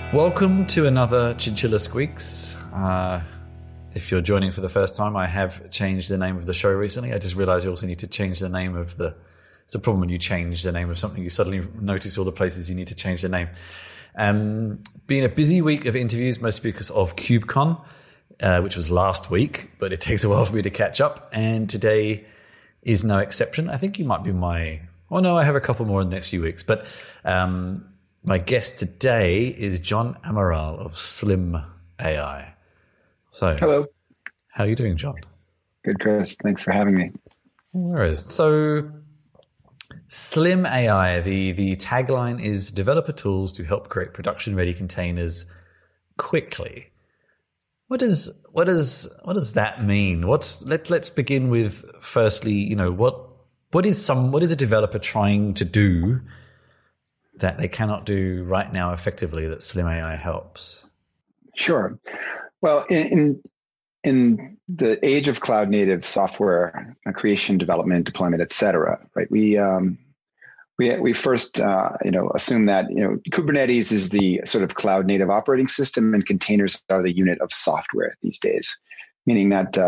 Welcome to another Chinchilla Squeaks. If you're joining for the first time, I have changed the name of the show recently. I just realized you also need to change the name of the... It's a problem when you change the name of something. You suddenly notice all the places you need to change the name. Been a busy week of interviews, mostly because of KubeCon, which was last week, but it takes a while for me to catch up. And today is no exception. I think you might be my... Oh, no, I have a couple more in the next few weeks. But... my guest today is John Amaral of Slim AI. So, hello. How are you doing, John? Good, Chris. Thanks for having me. Where is so? Slim AI. The tagline is developer tools to help create production-ready containers quickly. What does that mean? Let's begin with firstly. What is a developer trying to do that they cannot do right now effectively that Slim AI helps? Sure. Well, in the age of cloud native software creation, development, deployment, et cetera, right? We first assume that Kubernetes is the sort of cloud native operating system, and containers are the unit of software these days. Meaning that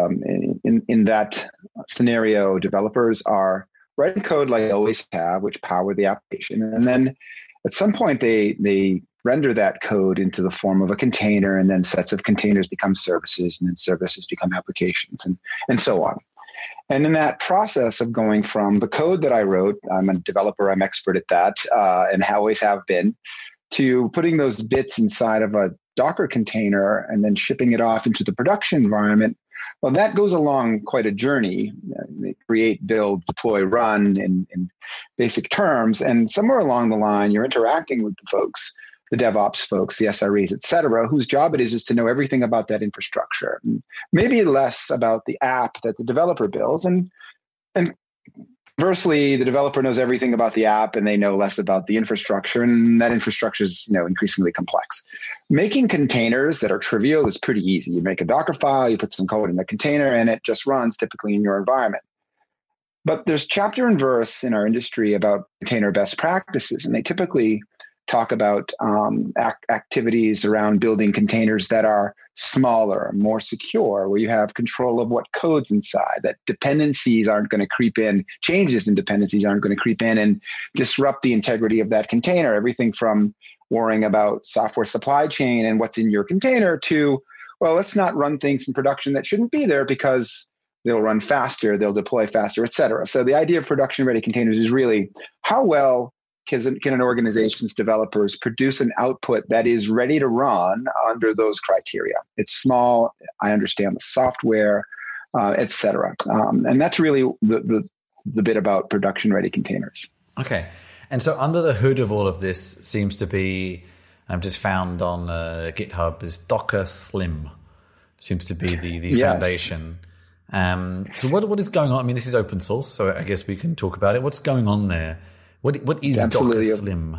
in that scenario, developers are writing code like they always have, which power the application. And then at some point, they render that code into the form of a container, and then sets of containers become services, and then services become applications, and so on. And in that process of going from the code that I wrote, I'm a developer, I'm expert at that, and always have been, to putting those bits inside of a Docker container and then shipping it off into the production environment. Well, that goes along quite a journey. They create, build, deploy, run in basic terms. And somewhere along the line, you're interacting with the folks, the DevOps folks, the SREs, et cetera, whose job it is to know everything about that infrastructure. And maybe less about the app that the developer builds. And conversely, the developer knows everything about the app, and they know less about the infrastructure, and that infrastructure is increasingly complex. Making containers that are trivial is pretty easy. You make a Docker file, you put some code in a container, and it just runs typically in your environment. But there's chapter and verse in our industry about container best practices, and they typically talk about activities around building containers that are smaller, more secure, where you have control of what code's inside, that dependencies aren't going to creep in, changes in dependencies aren't going to creep in and disrupt the integrity of that container. Everything from worrying about software supply chain and what's in your container to, well, let's not run things in production that shouldn't be there because they'll run faster, they'll deploy faster, et cetera. So the idea of production-ready containers is really how well can an organization's developers produce an output that is ready to run under those criteria? It's small, I understand the software, et cetera. And that's really the bit about production-ready containers. Okay. And so under the hood of all of this seems to be, I've just found on GitHub, is Docker Slim. Seems to be the yes. Foundation. So what is going on? I mean, this is open source, so I guess we can talk about it. What's going on there? What is Docker Slim?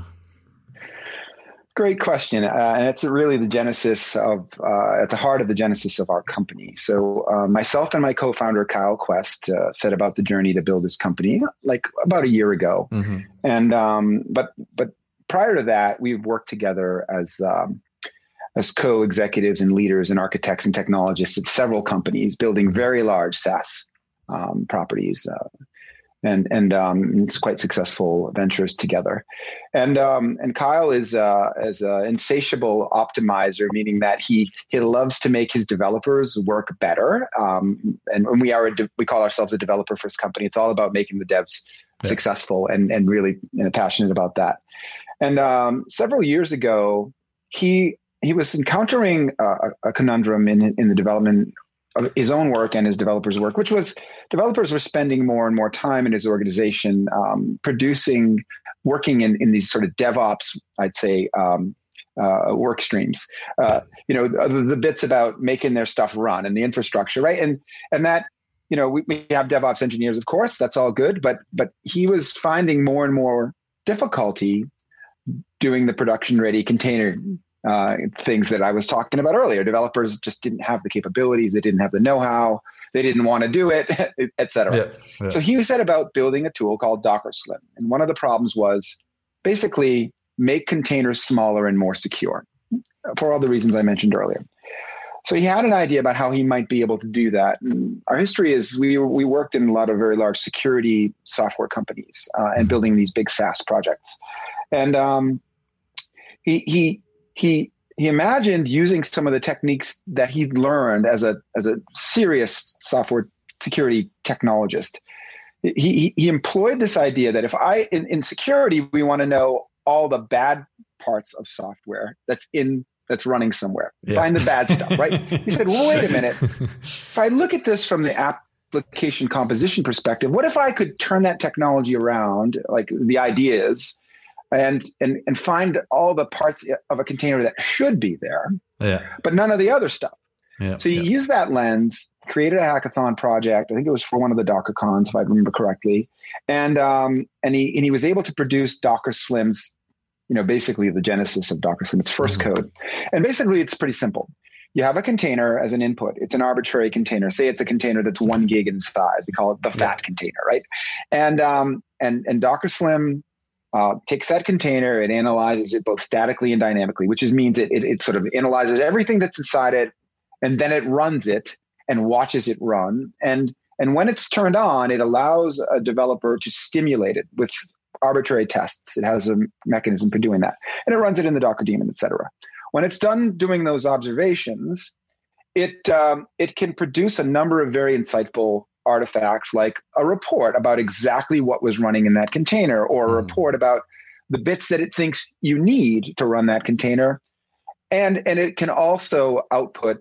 Great question. And it's really the genesis of, at the heart of the genesis of our company. So myself and my co-founder, Kyle Quest, set about the journey to build this company like about a year ago. Mm-hmm. And but prior to that, we've worked together as co-executives and leaders and architects and technologists at several companies, building very large SaaS properties. And it's quite successful ventures together. And Kyle is an insatiable optimizer, meaning that he loves to make his developers work better. And we call ourselves a developer first company. It's all about making the devs successful and really passionate about that. And several years ago, he was encountering a conundrum in the development of his own work and his developers' work, which was developers were spending more and more time in his organization working in these sort of DevOps, I'd say, work streams. The bits about making their stuff run and the infrastructure, right? And that, we have DevOps engineers, of course, that's all good, but he was finding more and more difficulty doing the production-ready container things that I was talking about earlier. Developers just didn't have the capabilities. They didn't have the know-how. They didn't want to do it, et cetera. Yeah. So he set about building a tool called Docker Slim. And one of the problems was basically make containers smaller and more secure. for all the reasons I mentioned earlier. So he had an idea about how he might be able to do that. And our history is we worked in a lot of very large security software companies and building these big SaaS projects. And he imagined using some of the techniques that he'd learned as a serious software security technologist. He employed this idea that if in security, we want to know all the bad parts of software that's running somewhere. Yeah. Find the bad stuff, right? He said, well, wait a minute. If I look at this from the application composition perspective, what if I could turn that technology around, like the idea is, and find all the parts of a container that should be there, but none of the other stuff. Yeah. So he used that lens, created a hackathon project. I think it was for one of the DockerCons, if I remember correctly. And he was able to produce Docker Slim's, basically the genesis of Docker Slim, its first code. And basically it's pretty simple. You have a container as an input. It's an arbitrary container. Say it's a container that's 1 gig in size. We call it the fat container, right? And Docker Slim takes that container, it analyzes it both statically and dynamically, which means it sort of analyzes everything that's inside it, and then it runs it and watches it run. And when it's turned on, it allows a developer to stimulate it with arbitrary tests. It has a mechanism for doing that. And it runs it in the Docker daemon, et cetera. When it's done doing those observations, it can produce a number of very insightful artifacts, like a report about exactly what was running in that container, or a report about the bits that it thinks you need to run that container. And it can also output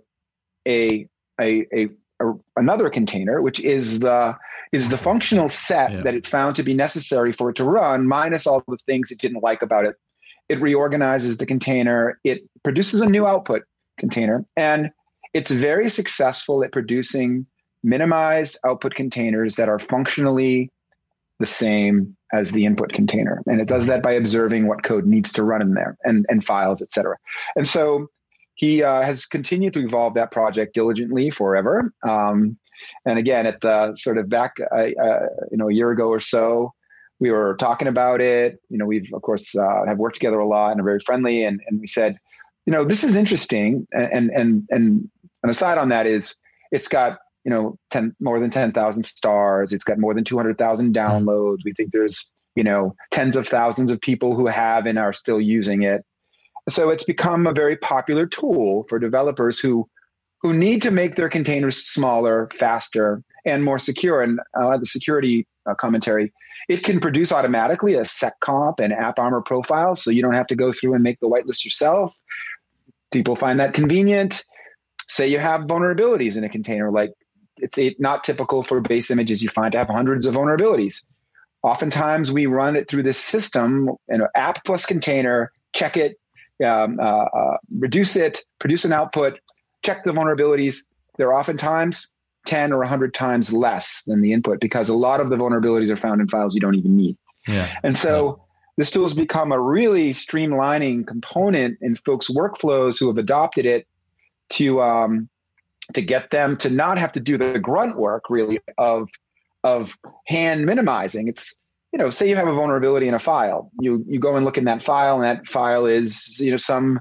another container, which is the functional set that it found to be necessary for it to run, minus all the things it didn't like about it. It reorganizes the container. It produces a new output container, and it's very successful at producing minimized output containers that are functionally the same as the input container. And it does that by observing what code needs to run in there and files, et cetera. And so he has continued to evolve that project diligently forever. And again, at the sort of back, a year ago or so, we were talking about it. We've of course have worked together a lot and are very friendly. And we said, this is interesting. And an aside on that is, it's got more than 10,000 stars. It's got more than 200,000 downloads. We think there's tens of thousands of people who have and are still using it. So it's become a very popular tool for developers who need to make their containers smaller, faster, and more secure. And the security commentary, it can produce automatically a seccomp and AppArmor profile, so you don't have to go through and make the whitelist yourself. People find that convenient. Say you have vulnerabilities in a container, like it's not typical for base images you find to have hundreds of vulnerabilities. Oftentimes we run it through this system, app plus container, check it, reduce it, produce an output, check the vulnerabilities. They're oftentimes 10 or 100 times less than the input, because a lot of the vulnerabilities are found in files you don't even need. Yeah. And so this tool has become a really streamlining component in folks' workflows who have adopted it to get them to not have to do the grunt work really of hand minimizing. It's, say you have a vulnerability in a file, you go and look in that file, and that file is, some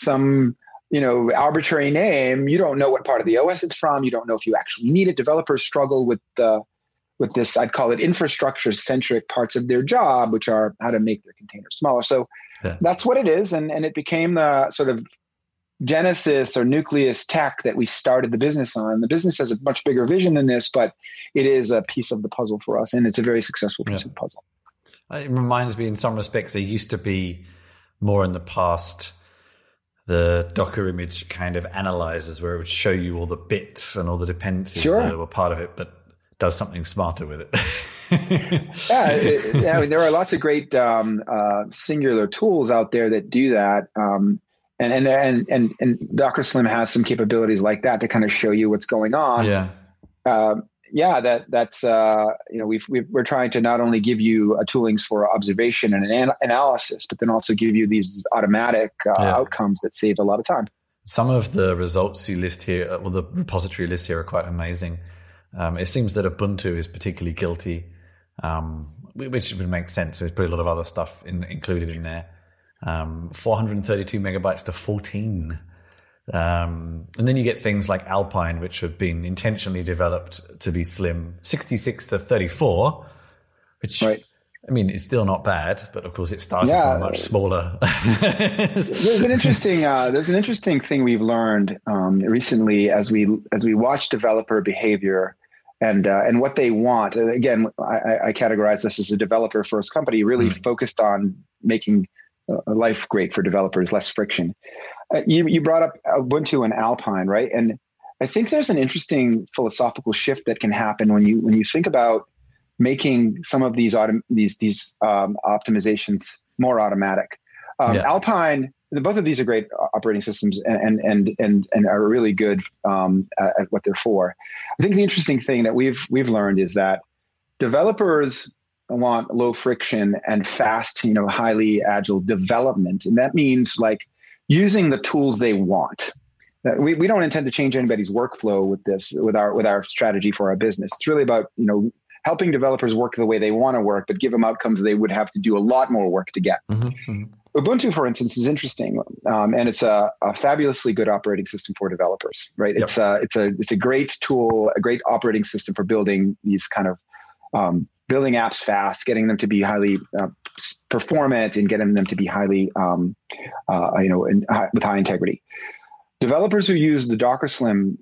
arbitrary name. You don't know what part of the OS it's from. You don't know if you actually need it. Developers struggle with this, I'd call it infrastructure centric parts of their job, which are how to make their containers smaller. So that's what it is. And it became the sort of genesis or nucleus tech that we started the business on. The business has a much bigger vision than this, but it is a piece of the puzzle for us, and it's a very successful piece of the puzzle. It reminds me, in some respects, there used to be more in the past the Docker image kind of analyzers, where it would show you all the bits and all the dependencies that were part of it, but does something smarter with it. I mean, there are lots of great singular tools out there that do that. And Docker Slim has some capabilities like that to kind of show you what's going on. That's we're trying to not only give you toolings for observation and analysis, but then also give you these automatic outcomes that save a lot of time. Some of the results you list here, or the repository list here, are quite amazing. It seems that Ubuntu is particularly guilty, which would make sense. There's probably a lot of other stuff included in there. 432 megabytes to 14. And then you get things like Alpine, which have been intentionally developed to be slim, 66 to 34, which, right. I mean, it's still not bad, but of course it started from much smaller. There's an interesting thing we've learned recently as we watch developer behavior and what they want. Again, I categorize this as a developer first company, really focused on making life great for developers, less friction. You brought up Ubuntu and Alpine, right? And I think there's an interesting philosophical shift that can happen when you think about making some of these optimizations more automatic. Alpine, both of these are great operating systems and are really good at what they're for. I think the interesting thing that we've learned is that developers want low friction and fast, highly agile development, and that means like using the tools they want. We don't intend to change anybody's workflow with our strategy for our business. It's really about helping developers work the way they want to work, but give them outcomes they would have to do a lot more work to get. Mm-hmm. Ubuntu, for instance, is interesting, and it's a fabulously good operating system for developers. Right? Yep. It's a great tool, a great operating system for building these kind of building apps fast, getting them to be highly performant, and getting them to be highly with high integrity. Developers who use the Docker Slim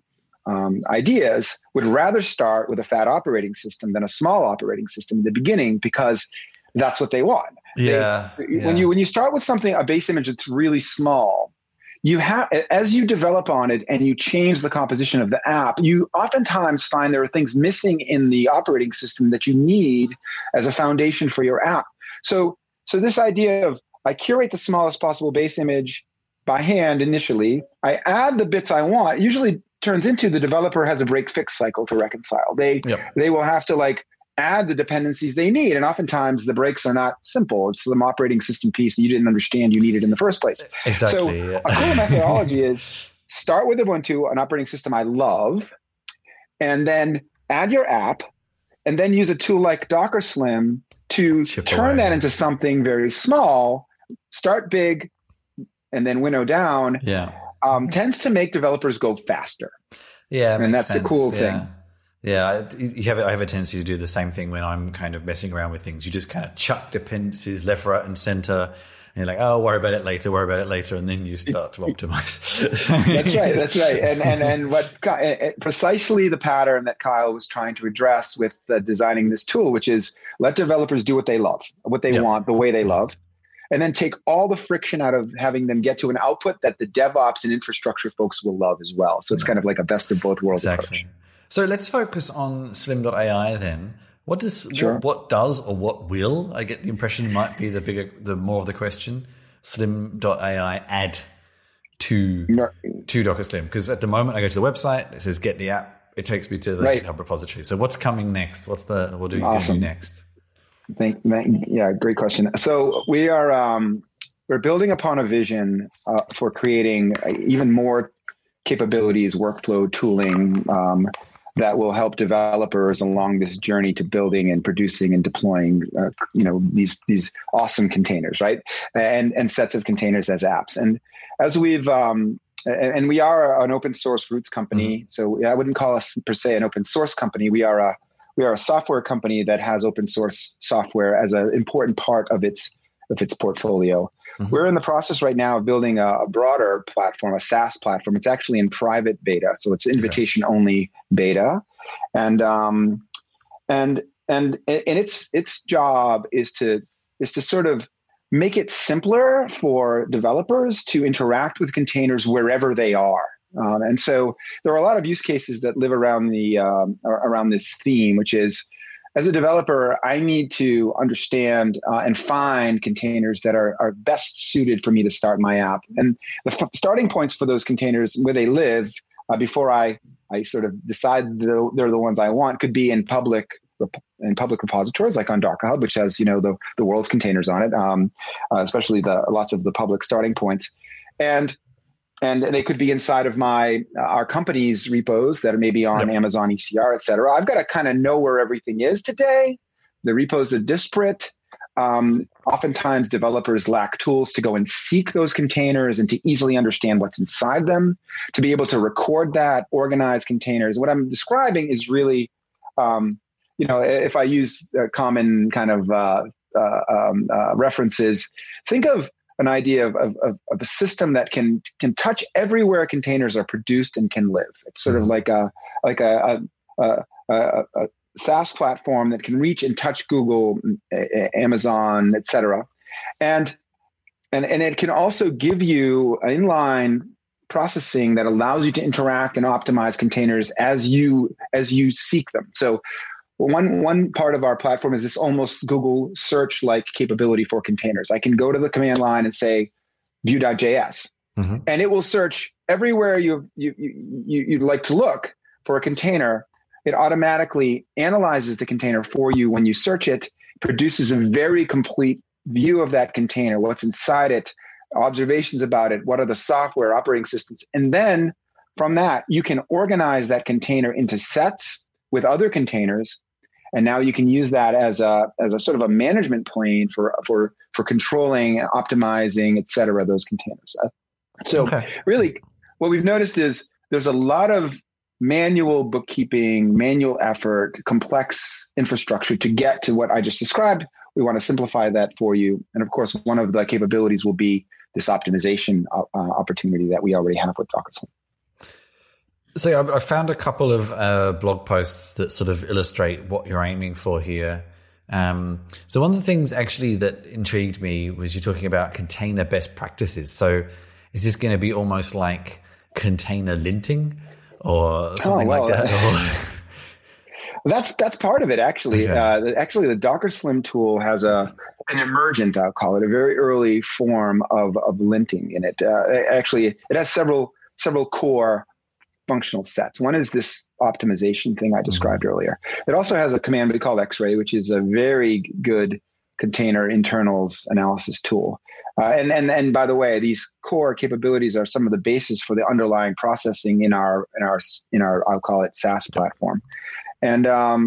ideas would rather start with a fat operating system than a small operating system in the beginning, because that's what they want. When you start with a base image that's really small, you have, as you develop on it and you change the composition of the app, you oftentimes find there are things missing in the operating system that you need as a foundation for your app. So this idea of I curate the smallest possible base image by hand initially, I add the bits I want, usually turns into the developer has a break fix cycle to reconcile. They will have to add the dependencies they need. And oftentimes the breaks are not simple. It's some operating system piece that you didn't understand you needed in the first place. Exactly. So a cool methodology is start with Ubuntu, an operating system I love, and then add your app, and then use a tool like Docker Slim to turn that into something very small, start big, and then winnow down. Tends to make developers go faster. And that's the cool thing. Yeah, I have a tendency to do the same thing when I'm kind of messing around with things. You just kind of chuck dependencies left, right, and center, and you're like, "Oh, worry about it later," and then you start to optimize. That's right. And what precisely the pattern that Kyle was trying to address with designing this tool, which is let developers do what they love, what they want, the way they love, and then take all the friction out of having them get to an output that the DevOps and infrastructure folks will love as well. So it's kind of like a best of both worlds approach. So let's focus on Slim.ai then. What does or what will, I get the impression might be the more of the question, Slim.ai add to Docker Slim? Because at the moment I go to the website, it says get the app, it takes me to the GitHub repository. So what's coming next? What are you going to do next? Great question. So we are we're building upon a vision for creating even more capabilities, workflow tooling that will help developers along this journey to building and producing and deploying, these awesome containers, right? And sets of containers as apps. And as we've and we are an open source roots company, so I wouldn't call us per se an open source company. We are a software company that has open source software as an important part of its portfolio. Mm-hmm. We're in the process right now of building a broader platform, a SaaS platform. It's actually in private beta, so it's invitation only beta, and its job is to sort of make it simpler for developers to interact with containers wherever they are. And so there are a lot of use cases that live around around this theme, which is, as a developer, I need to understand and find containers that are best suited for me to start my app. And the starting points for those containers, where they live, before I sort of decide they're the ones I want, could be in public repositories like on Docker Hub, which has the world's containers on it, especially lots of the public starting points, and they could be inside of our company's repos that are maybe on Amazon ECR, et cetera. I've got to kind of know where everything is today. The repos are disparate. Oftentimes, developers lack tools to go and seek those containers and to easily understand what's inside them, to be able to record that, organize containers. What I'm describing is really, if I use common kind of references, think of an idea of a system that can touch everywhere containers are produced and can live. It's sort of like a SaaS platform that can reach and touch Google, Amazon, et cetera. And it can also give you inline processing that allows you to interact and optimize containers as you seek them. So one part of our platform is this almost Google search-like capability for containers. I can go to the command line and say view.js, and it will search everywhere you'd like to look for a container. It automatically analyzes the container for you when you search it, produces a very complete view of that container, what's inside it, observations about it, what are the software operating systems. And then from that, you can organize that container into sets with other containers. And now you can use that as a sort of a management plane for controlling, optimizing, et cetera, those containers. Really, what we've noticed is there's a lot of manual bookkeeping, manual effort, complex infrastructure to get to what I just described. We want to simplify that for you. And of course, one of the capabilities will be this optimization opportunity that we already have with DockerSlim. So I found a couple of blog posts that sort of illustrate what you're aiming for here. So one of the things actually that intrigued me was you're talking about container best practices. So is this going to be almost like container linting or something like that? That's part of it, actually. Okay. Actually, the DockerSlim tool has an emergent, I'll call it, a very early form of linting in it. Actually, it has several core functional sets. One is this optimization thing I described earlier. It also has a command we call X-Ray, which is a very good container internals analysis tool. And by the way, these core capabilities are some of the basis for the underlying processing in our I'll call it SaaS platform. And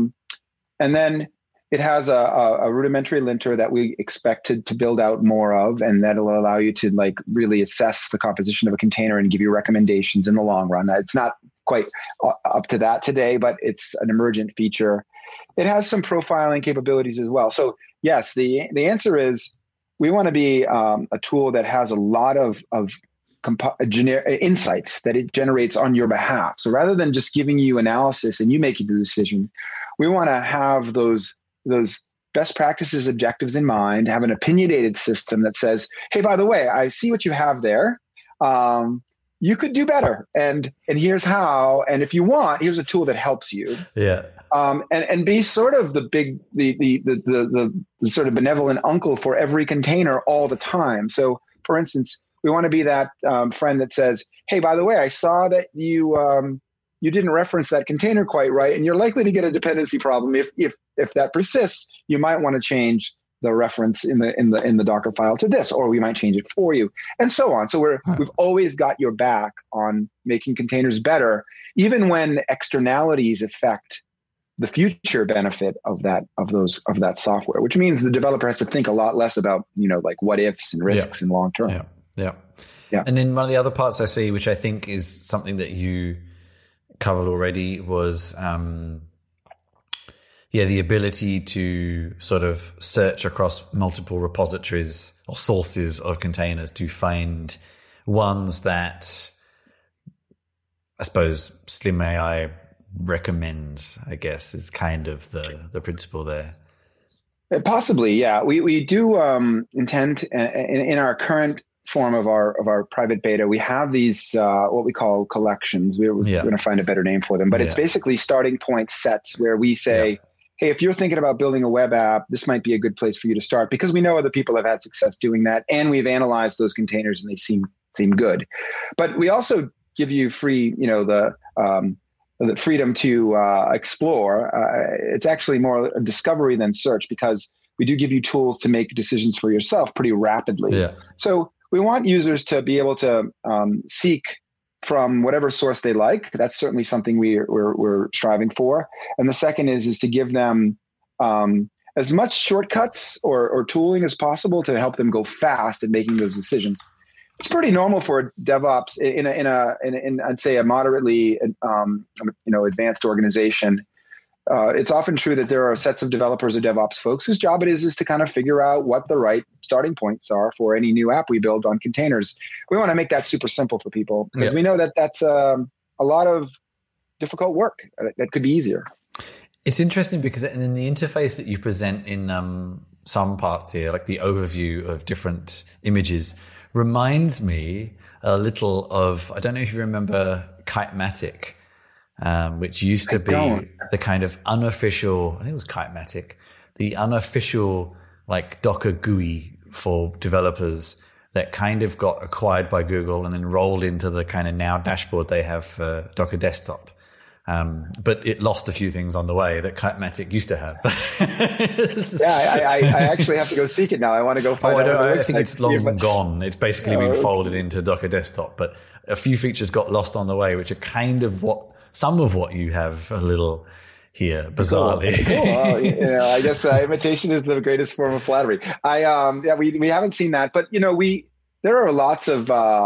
then it has a rudimentary linter that we expected to build out more of, and that'll allow you to like really assess the composition of a container and give you recommendations in the long run. It's not quite up to that today, but it's an emergent feature. It has some profiling capabilities as well. So yes, the answer is we want to be a tool that has a lot of insights that it generates on your behalf. So rather than just giving you analysis and you making the decision, we want to have those best practices objectives in mind, have an opinionated system that says, hey, by the way, I see what you have there. You could do better. And here's how. And if you want, here's a tool that helps you. Yeah. And be sort of the sort of benevolent uncle for every container all the time. So for instance, we want to be that friend that says, hey, by the way, I saw that you didn't reference that container quite right, and you're likely to get a dependency problem. If that persists, you might want to change the reference in the Docker file to this, or we might change it for you, and so on. So we've always got your back on making containers better, even when externalities affect the future benefit of that software, which means the developer has to think a lot less about like what ifs and risks in long term. Yeah. And then one of the other parts I see, which I think is something that you covered already, was the ability to sort of search across multiple repositories or sources of containers to find ones that I suppose Slim AI recommends, I guess, is kind of the principle there. Possibly, yeah. We do intend in our current form of our private beta, we have these what we call collections. We're going to find a better name for them, but it's basically starting point sets where we say, hey, if you're thinking about building a web app, this might be a good place for you to start, because we know other people have had success doing that, and we've analyzed those containers and they seem good. But we also give you free, the freedom to explore. It's actually more a discovery than search, because we do give you tools to make decisions for yourself pretty rapidly. Yeah. So we want users to be able to seek from whatever source they like. That's certainly something we're striving for. And the second is to give them as much shortcuts or tooling as possible to help them go fast at making those decisions. It's pretty normal for DevOps in I'd say a moderately advanced organization. It's often true that there are sets of developers or DevOps folks whose job it is to kind of figure out what the right starting points are for any new app we build on containers. We want to make that super simple for people because we know that that's a lot of difficult work that could be easier. It's interesting because in the interface that you present in some parts here, like the overview of different images, reminds me a little of, I don't know if you remember Kitematic, which used to be the kind of unofficial, I think it was Kitematic, the unofficial like Docker GUI for developers that kind of got acquired by Google and then rolled into the kind of now dashboard they have for Docker Desktop. But it lost a few things on the way that Kitematic used to have. I actually have to go seek it now. I want to go find out. I think it's long gone. It's basically been folded into Docker Desktop, but a few features got lost on the way, which are kind of some of what you have a little here, bizarrely. Cool. Well, I guess imitation is the greatest form of flattery. We haven't seen that, but there are lots of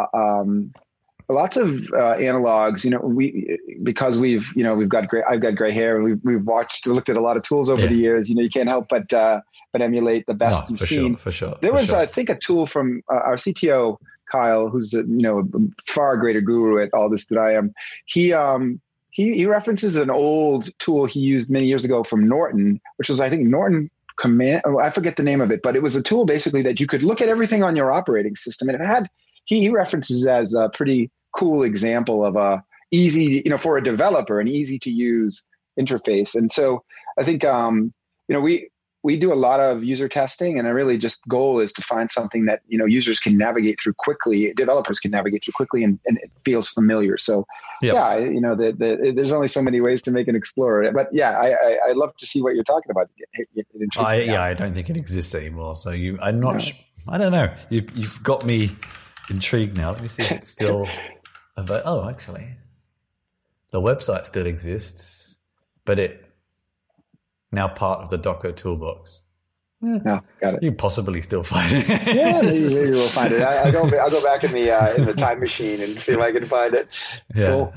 analogs, because I've got gray hair and we've looked at a lot of tools over the years. You can't help but emulate the best you've seen. For sure. There was, I think, a tool from our CTO, Kyle, who's a far greater guru at all this than I am. He references an old tool he used many years ago from Norton, which was, I think, Norton Command. I forget the name of it, but it was a tool basically that you could look at everything on your operating system, and it had. He references as a pretty cool example of a easy, for a developer, an easy to use interface. And so I think, we do a lot of user testing, and our really just goal is to find something that, users can navigate through quickly, developers can navigate through quickly, and it feels familiar. So there's only so many ways to make an Explorer, but I love to see what you're talking about. I don't think it exists anymore. So I don't know. You've got me intrigued now. Let me see if it's still available. Actually, the website still exists, but it now part of the Docker toolbox. No, got it. You possibly still find it. Yeah, maybe we'll find it. I'll go back in the time machine and see if I can find it. Yeah. Cool.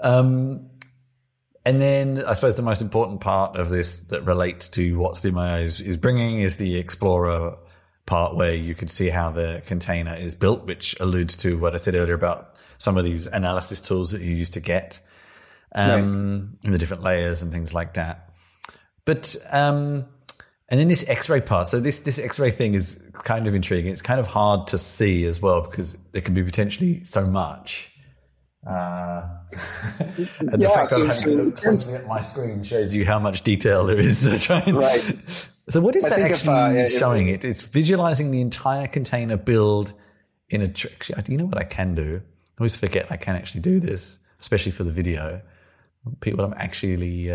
And then I suppose the most important part of this that relates to what StudioMyo is bringing is the Explorer part, where you could see how the container is built, which alludes to what I said earlier about some of these analysis tools that you used to get in the different layers and things like that. But and then this X-ray part. So this X-ray thing is kind of intriguing. It's kind of hard to see as well because there can be potentially so much. And the fact that I'm looking at my screen shows you how much detail there is. Right. So what is that actually showing? It's visualizing the entire container build in a trick. You know what I can do? I always forget I can actually do this, especially for the video. What I'm actually...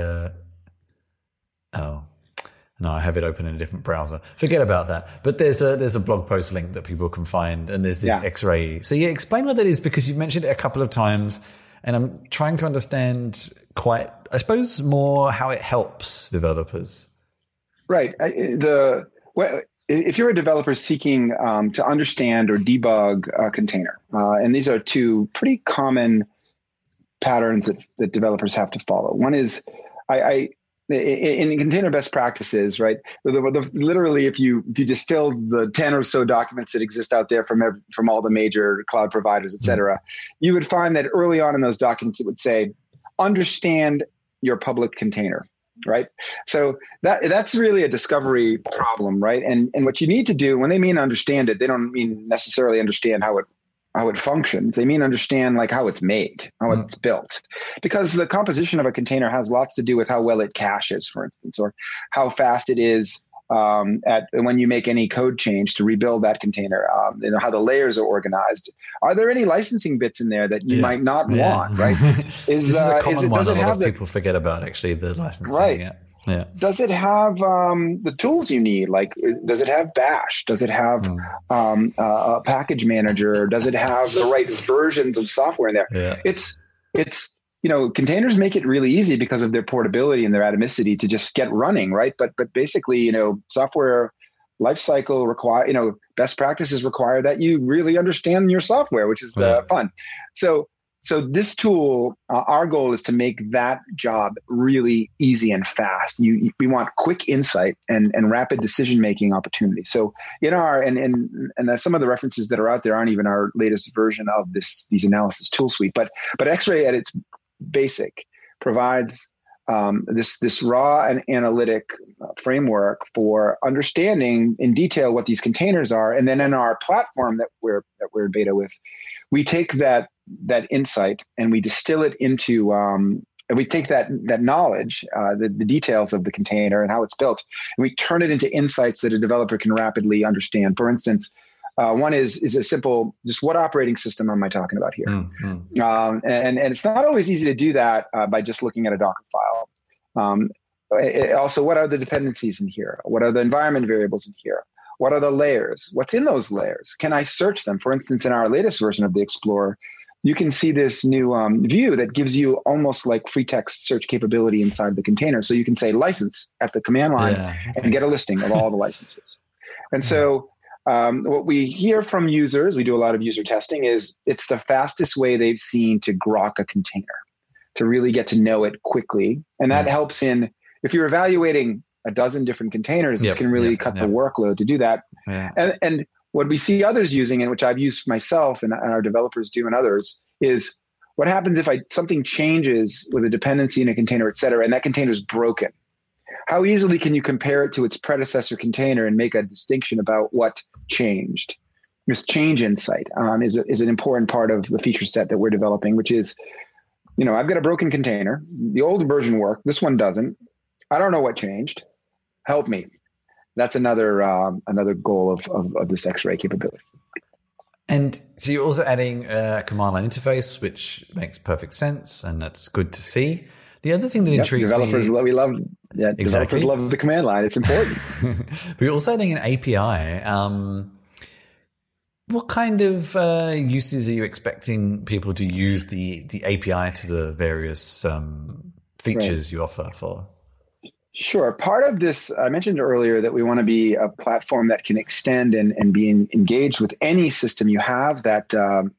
no, I have it open in a different browser. Forget about that. But there's a blog post link that people can find, and there's this X-ray. So explain what that is, because you've mentioned it a couple of times, and I'm trying to understand I suppose more how it helps developers. Right. If you're a developer seeking to understand or debug a container, and these are two pretty common patterns that developers have to follow. One is in container best practices, right? Literally, if you distilled the 10 or so documents that exist out there from all the major cloud providers, et cetera, you would find that early on in those documents, it would say, understand your public container, right? So that's really a discovery problem, right? And what you need to do, when they mean understand it, they don't mean necessarily understand how it functions. They mean understand like how it's made, how it's built, because the composition of a container has lots to do with how well it caches, for instance, or how fast it is when you make any code change to rebuild that container, how the layers are organized. Are there any licensing bits in there that you might not want, right? This is a common one a lot of people forget about, actually, the licensing. Right. Yeah. Does it have the tools you need? Like, does it have Bash? Does it have a package manager? Does it have the right versions of software in there? Yeah. It's containers make it really easy because of their portability and their atomicity to just get running, right? But basically, software lifecycle require, best practices require that you really understand your software, which is fun. So this tool, our goal is to make that job really easy and fast. We want quick insight and rapid decision-making opportunities. So in our, and some of the references that are out there aren't even our latest version of these analysis tool suite, but X-Ray at its basic provides this raw and analytic framework for understanding in detail what these containers are. And then in our platform that we're in beta with, we take that insight and we distill it into, and we take that knowledge, the details of the container and how it's built, and we turn it into insights that a developer can rapidly understand. For instance, one is a simple, just what operating system am I talking about here? And it's not always easy to do that by just looking at a Docker file. Also, what are the dependencies in here? What are the environment variables in here? What are the layers? What's in those layers? Can I search them? For instance, in our latest version of the Explorer, you can see this new view that gives you almost like free text search capability inside the container. So you can say license at the command line and get a listing of all the licenses. And so what we hear from users, we do a lot of user testing, is it's the fastest way they've seen to grok a container, to really get to know it quickly. And that helps if you're evaluating a dozen different containers, this can really cut the workload to do that. And what we see others using, and which I've used myself and our developers do and others, is what happens if something changes with a dependency in a container, et cetera, and that container is broken. How easily can you compare it to its predecessor container and make a distinction about what changed? This change insight is an important part of the feature set that we're developing, which is, I've got a broken container. The old version worked. This one doesn't. I don't know what changed. Help me. That's another goal of this X-Ray capability. And so you're also adding a command line interface, which makes perfect sense, and that's good to see. The other thing that intrigues developers me... Developers love the command line. It's important. But you're also adding an API. What kind of uses are you expecting people to use the API to the various features you offer for? Sure. Part of this, I mentioned earlier that we want to be a platform that can extend and be engaged with any system you have that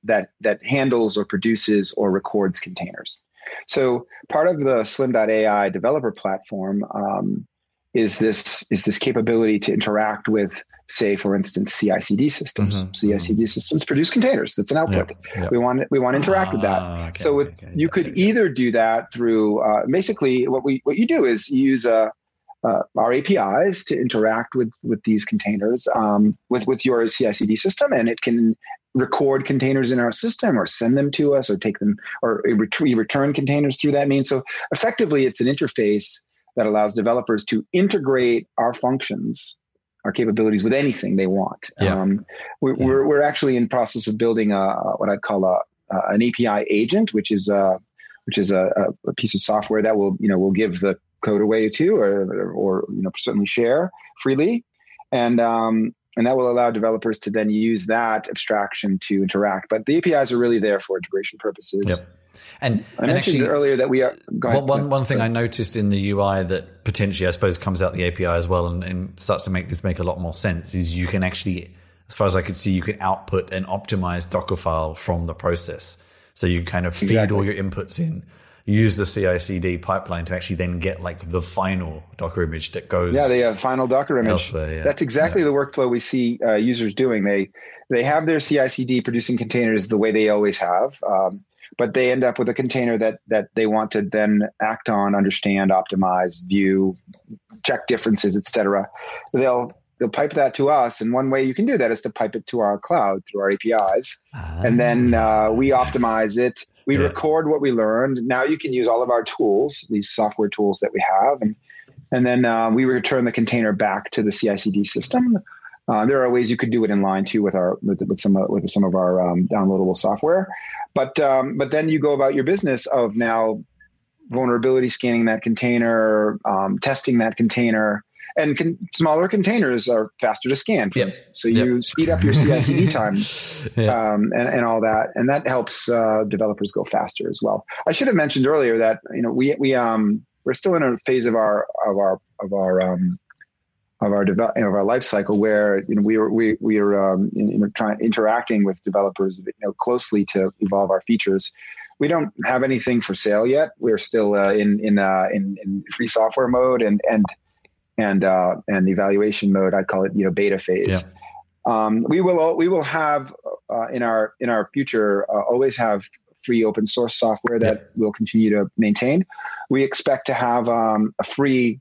handles or produces or records containers. So part of the Slim.ai developer platform is this capability to interact with, say, for instance, CI/CD systems. CI/CD systems produce containers. That's an output. We want to interact with that. You could either do that through basically what you do is you use our APIs to interact with these containers with your CI/CD system, and it can record containers in our system or send them to us or take them or return containers through that means. So effectively, it's an interface that allows developers to integrate our functions, our capabilities with anything they want. We're actually in process of building what I'd call an API agent, which is a piece of software that will give the code away to or certainly share freely, and that will allow developers to then use that abstraction to interact. But the APIs are really there for integration purposes. And I mentioned earlier that we are. One thing I noticed in the UI that potentially, I suppose, comes out the API as well and starts to make this make a lot more sense is you can actually, as far as I could see, you can output an optimized Docker file from the process. So you kind of feed all your inputs in, use the CI/CD pipeline to actually then get like the final Docker image that goes. The final Docker image. Elsewhere, That's exactly the workflow we see users doing. They have their CI/CD producing containers the way they always have. But they end up with a container that they want to then act on, understand, optimize, view, check differences, et cetera. They'll pipe that to us. And one way you can do that is to pipe it to our cloud through our APIs. And then we optimize it. We record what we learned. Now you can use all of our tools, these software tools that we have. And then we return the container back to the CI/CD system. There are ways you could do it in line too with some of our downloadable software. But then you go about your business of now vulnerability scanning that container, testing that container, and smaller containers are faster to scan, for instance. So you speed up your CI/CD time and all that, and that helps developers go faster as well. I should have mentioned earlier that we're still in a phase of our life cycle where we are interacting with developers closely to evolve our features. We don't have anything for sale yet. We're still in free software mode and evaluation mode. I'd call it beta phase. Yeah. We will have in our future always have free open source software that we'll continue to maintain. We expect to have a free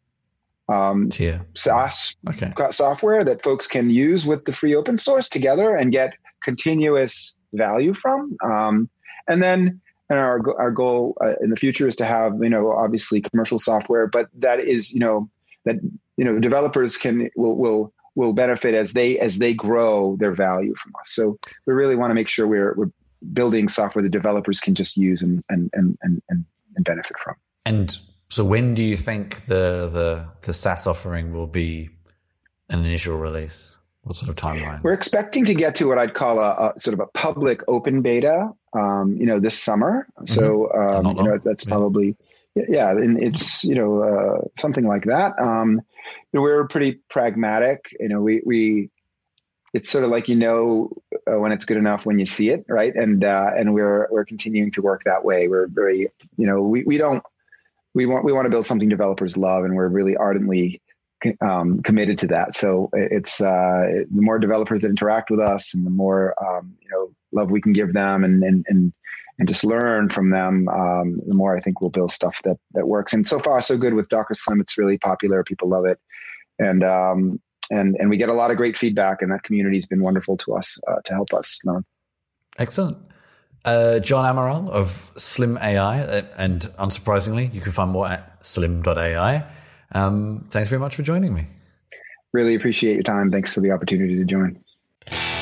SaaS software that folks can use with the free open source together and get continuous value from. And our goal in the future is to have, obviously commercial software, but that is, developers will benefit as they grow their value from us. So we really want to make sure we're building software that developers can just use and benefit from. And so when do you think the SaaS offering will be an initial release? What sort of timeline? We're expecting to get to what I'd call a sort of a public open beta, this summer. So, that's probably, and it's, something like that. We're pretty pragmatic. It's sort of like, when it's good enough when you see it, right? And we're continuing to work that way. We're very, we want to build something developers love, and we're really ardently committed to that. So it's the more developers that interact with us, and the more love we can give them, and just learn from them, the more I think we'll build stuff that works. And so far, so good with Docker Slim. It's really popular. People love it, and we get a lot of great feedback, and that community has been wonderful to us to help us learn. Excellent. John Amaral of Slim AI, and unsurprisingly, you can find more at slim.ai. Thanks very much for joining me. Really appreciate your time. Thanks for the opportunity to join.